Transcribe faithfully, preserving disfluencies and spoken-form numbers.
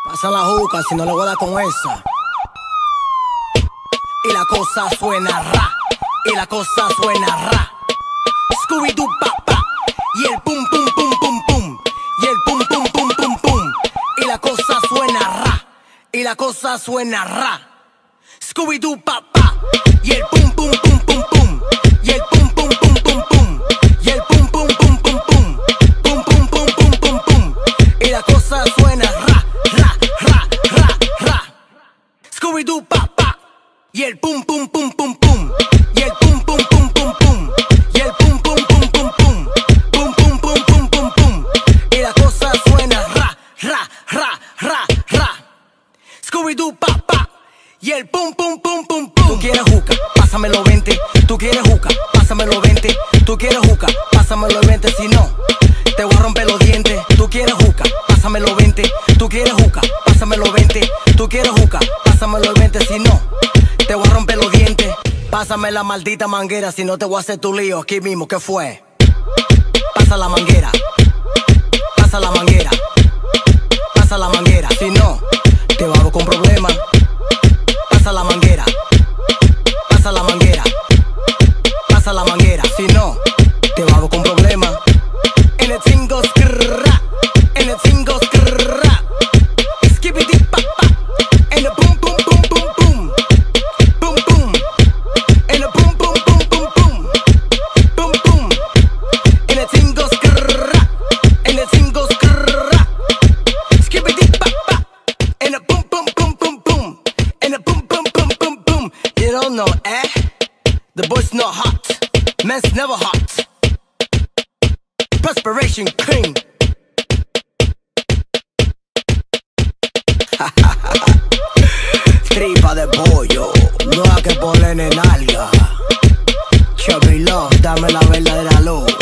Pasa la juca si no le voy a dar con esa. Y la cosa suena ra, y la cosa suena ra. Scooby-Doo pa pa, y el pum pum pum pum pum, y el pum pum pum pum pum. Y la cosa suena ra, y la cosa suena ra. Scooby-Doo pa pa, y el pum pum pum pum pum, y el pum pum pum pum pum, y el pum pum pum pum pum, pum pum pum pum pum pum. Y la cosa suena ra, ra, ra, ra, ra. Scooby-Doo pa pa, y el pum pum pum pum pum, y el pum pum pum pum pum, y el pum pum pum pum pum, pum pum pum pum pum pum. Y la cosa suena ra, ra, ra, ra, ra. Scooby-Doo pa pa, y el pum pum pum pum pum. Tú quieres juca, pásamelo veinte. Tú quieres juca, pásamelo veinte. Tú quieres juca, pásamelo veinte. Si no, te voy a romper los dientes. Tú quieres juca, pásamelo veinte. Tú quieres juca, pásamelo veinte. Tú quieres juca, pásamelo veinte. Si no, te voy a romper los dientes. Pásame la maldita manguera, si no te voy a hacer tu lío aquí mismo. ¿Qué fue? Pasa la manguera, pasa la manguera, pasa la manguera. Si no, te hago con problemas. Pasa la manguera, pasa la manguera, pasa la manguera. Si no, te hago con problemas. En el cingo skrrra, en el cingo skrrra. Skibidi pa pa, en el pum pum pum pum pum, pum pum. En el pum pum pum pum pum, pum pum. En el cingo skrrra, en el cingo skrrra. Skibidi pa pa, en el pum pum pum pum pum, en el pum pum pum pum pum. You don't know, eh? The boy's not hot, man's never hot. Perspiration cream. Tripa de pollo, no hay que ponerle nalga. Chubby Love, dame la verdadera luz.